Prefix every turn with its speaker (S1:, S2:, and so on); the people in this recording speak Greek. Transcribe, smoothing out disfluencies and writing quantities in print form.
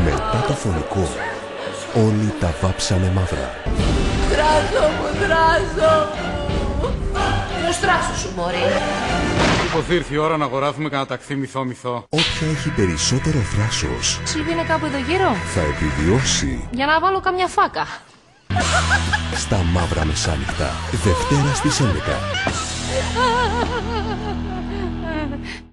S1: Μετά το φωνικό, όλοι τα βάψανε μαύρα.
S2: Δράσο μου, δράσο μου. Το στράσο σου, μωρή.
S3: Μήπως ήρθε η ώρα να αγοράσουμε κανένα ταξί μισό-μισό.
S1: Όποια έχει περισσότερο θράσος
S2: Σιλβί είναι κάπου εδώ γύρω.
S1: θα επιβιώσει
S2: Για να βάλω καμιά φάκα.
S1: στα Μαύρα Μεσάνυχτα. Δευτέρα στις 11.